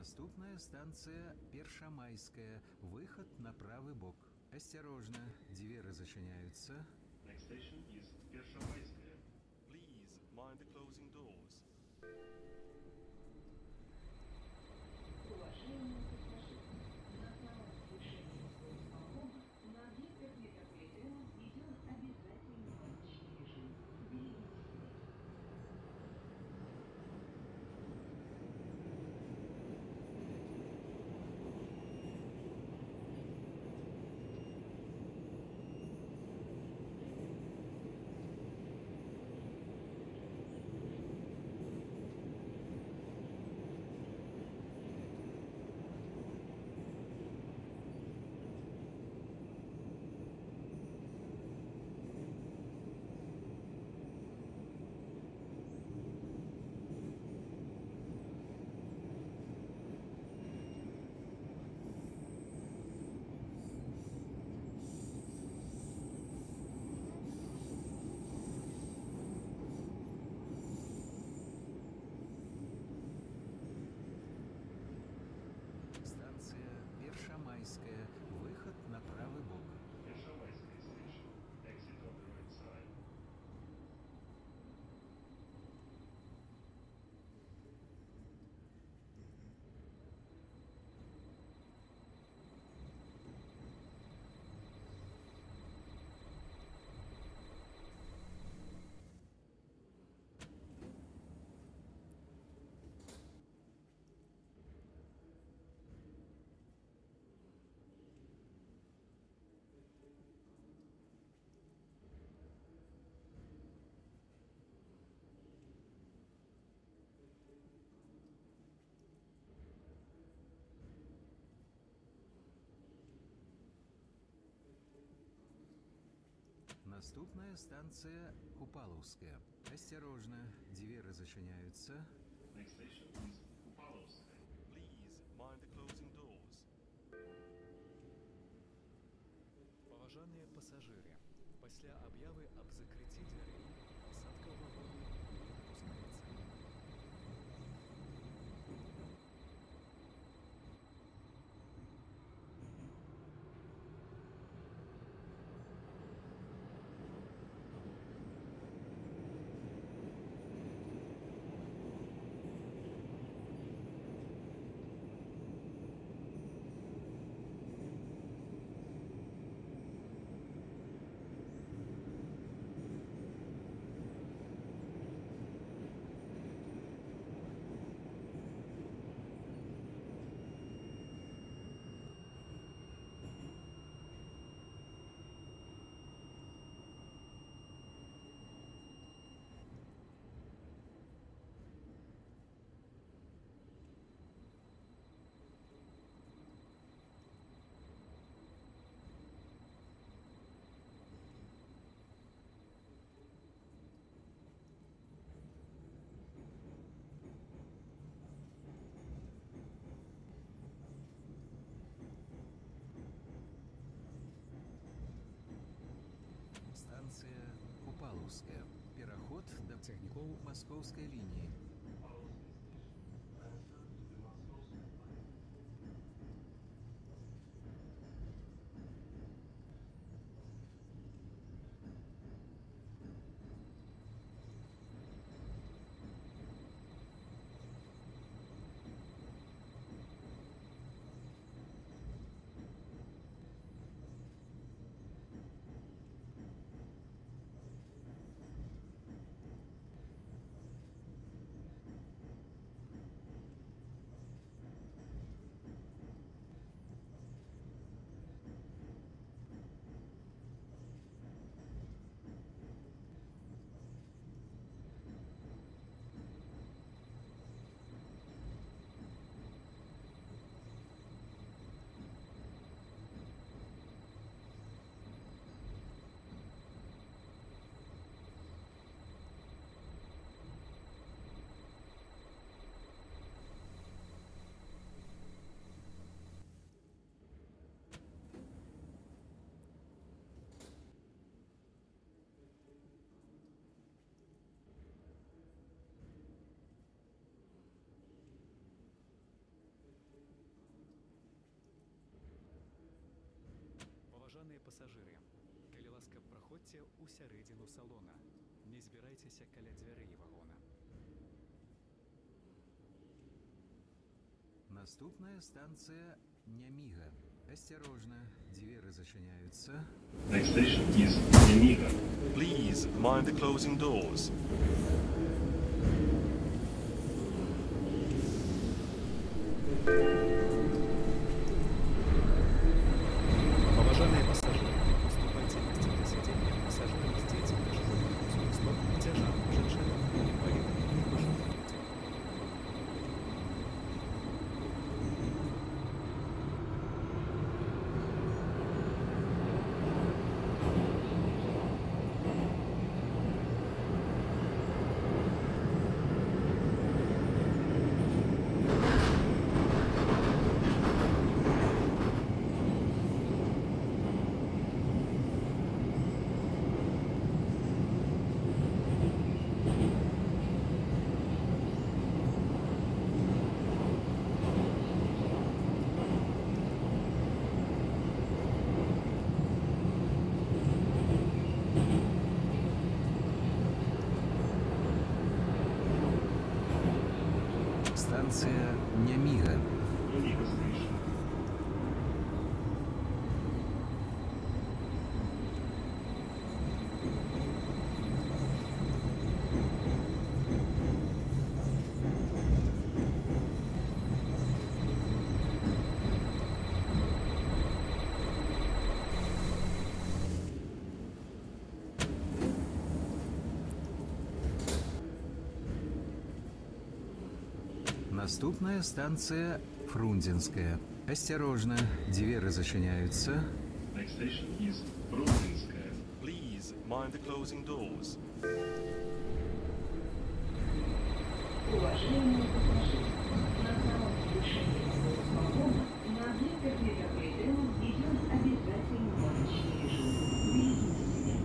Наступная станция Першамайская. Выход на правый бок. Осторожно, двери зачиняются. Next station is Першамайская. Please mind the closing doors. Уважаемые пассажиры, на правах решения исполкома на объектах метрополитена введен обязательный палочный режим. Берегите себя. Станция Першамайская. Выход на правый бок. Першамайская station. Exit on the right side. Наступная станция Купаловская. Осторожно, двери зачиняются. Next station is Kupalovskaya. Please mind the closing doors. Паважаныя пасажыры, пасля аб'явы аб закрыцці дзвярэй пасадка ў вагоны не дапускаецца. Станция Купаловская. Пераход до цягнікоў Московской линии. Kupalovskaya station. Transfer to the Moscowskaya line. пасажиры, калі ласка, праходзьце ў сярэдзіну салона. Не збірайцеся каля дзвярэй вагона. Наступная станция Нямига. Осторожно, двери зачиняются. Next station is Nyamiga. Please mind the closing doors. Паважаныя пасажыры, уступайце месца для сядзення пасажырам з дзецьмі пешаходных устройствах, цяжарным жанчынам, інвалідам і пажылым людзям. Станция Нямига. Nyamiga station. Наступная станция Фрунзенская. Осторожно, двери зачиняются. Next station is Frunzinskaya. Please mind the closing doors. Уважаемые пассажиры, на самом движении вагона на объектах метрополитена введен обязательный гоночный режим. Берегите себя.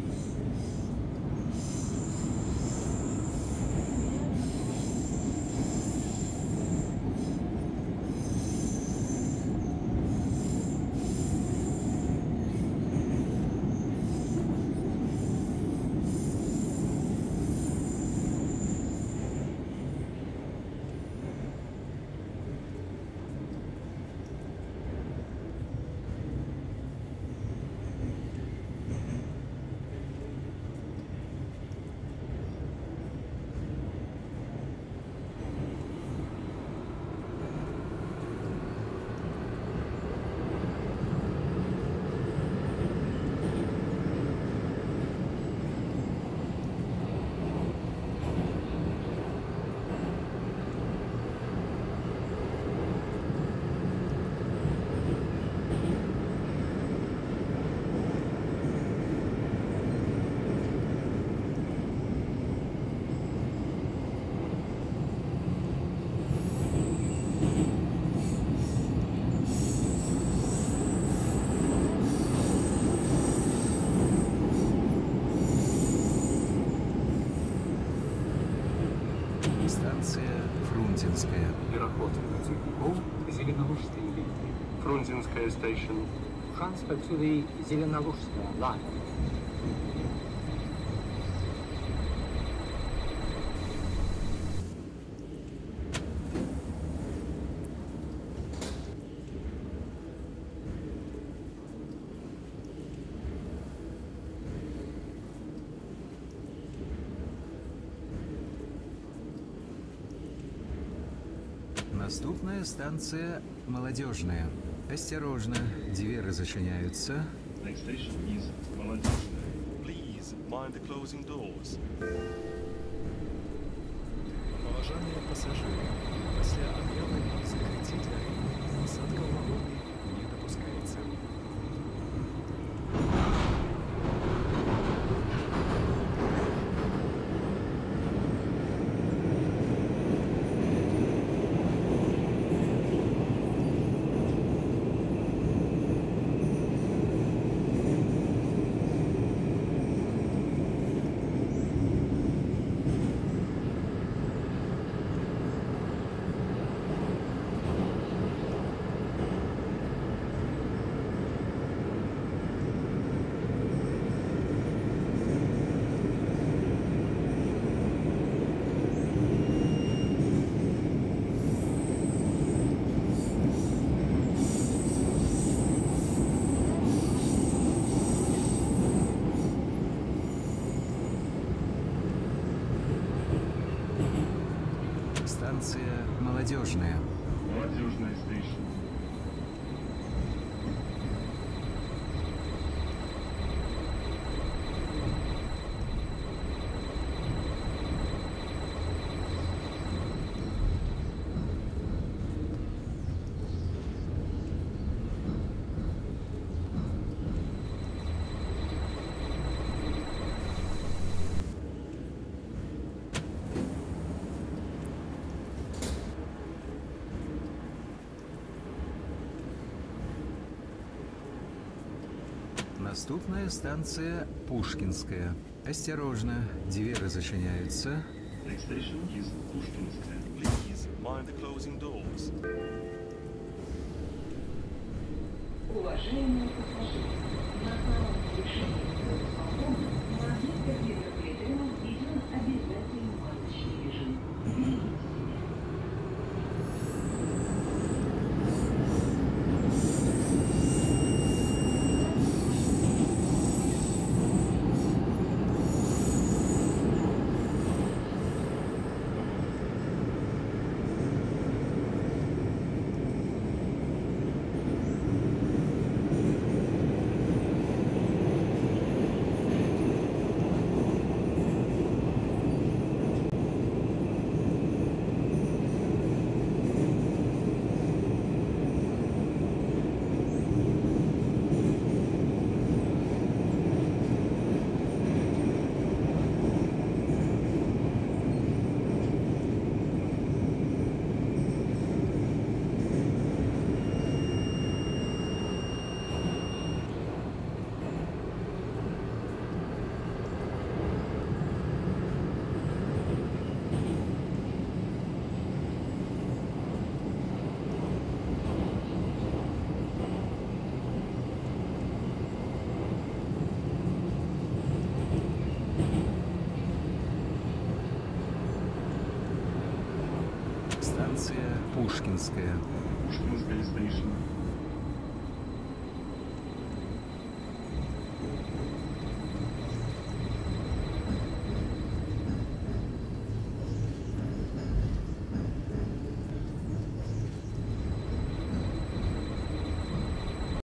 Станция Фрунзенская. Переход Цветников, Зеленолужская линия. Frunzinskaya station. Transfer to the Зеленолужская line. Наступная станция Молодежная. Осторожно, двери зачиняются. Next station is Молодежная. Please mind the closing doors. Паважаныя пасажыры, пасля аб'явы аб закрыцці дзвярэй пасадка ў вагоне не дапускаецца. Молодежная. Молодежная station. Наступная станция Пушкинская. Осторожно, двери зачиняются. Next station is Pushkinskaya. Please mind the closing doors. Уважаемые пассажиры, на самом решении балкона на объектах метрополитена введен обязательный масочный режим. Берегите себя. Станция Пушкинская. Pushkinskaya station.